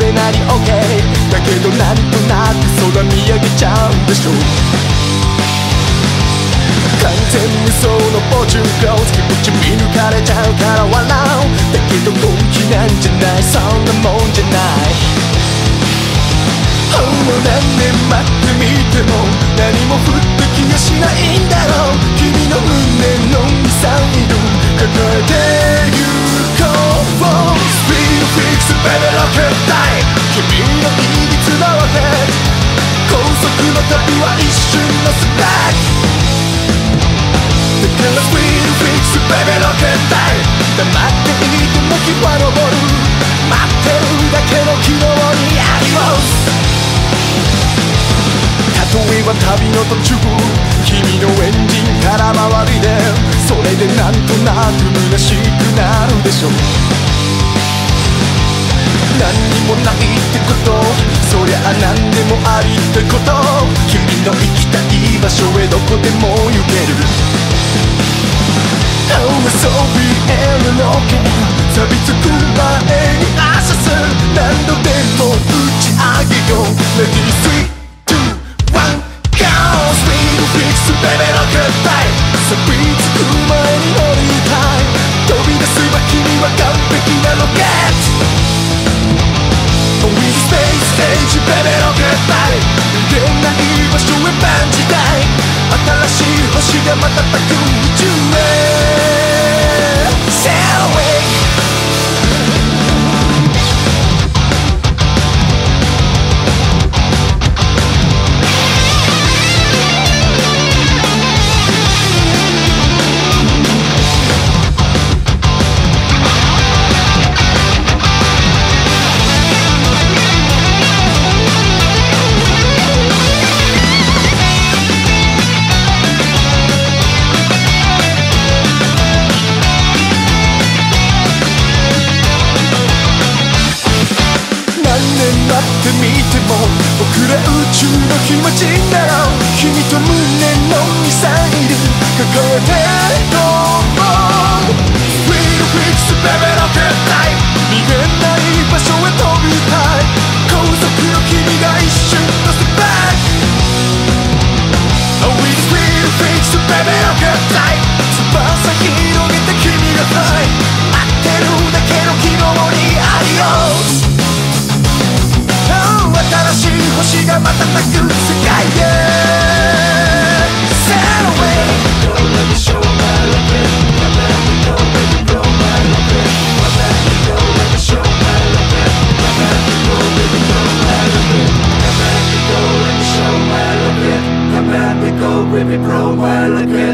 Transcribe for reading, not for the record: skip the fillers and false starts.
れなり OK だけどなんとなく空見上げちゃうんでしょ。完全無双のフォーチュンクローズ、気持ち見抜かれちゃうから笑う。だけど本気なんじゃない、そんなもんじゃない。もう何年待ってみても何も降ってきやしないんだろう。君の胸のミサイル抱えてゆこう。スピードフィックスベベロケットタイム、君のいびつなわけ高速の旅は一瞬のスパーク。だからスピードフィックスベベロケットタイム、黙っていても日は昇る。待ってるだけの昨日にあります。例えば旅の途中、君のエンジンから回りでそれでなんとなく虚しくなるでしょ。何にもないってこと、そりゃあ何でもありってこと。君の行きたい場所へどこでも行ける。遊びへのロケ錆びつく前にアシャス、何度でも打ち上げよう。レディー3フィックスベベロケットタイム、錆びつく前に乗りたい。飛び出せば君は完璧なロケット。 With space stage ベベロケットタイム、逃げない場所へバンジータイム、新しい星が瞬く宇宙へ Sail away。見ても僕ら宇宙の暇人だろう。君と胸のミサイル抱えてどう。フィールフィックスベベロケットタイム、逃げない場所へ飛びたい。高速の君が一瞬のスパーク。 With feel fix ベベロケットタイム、翼広げて君がフライ。待ってるだけの昨日にアディオス。新しい星が瞬く世界へ Sail away。 Don't let me show my rocket, come back and go baby blow my rocket, come back and go let me show my rocket, come back and go baby blow my rocket, come back and go let me show my rocket, come back and go baby blow my rocket.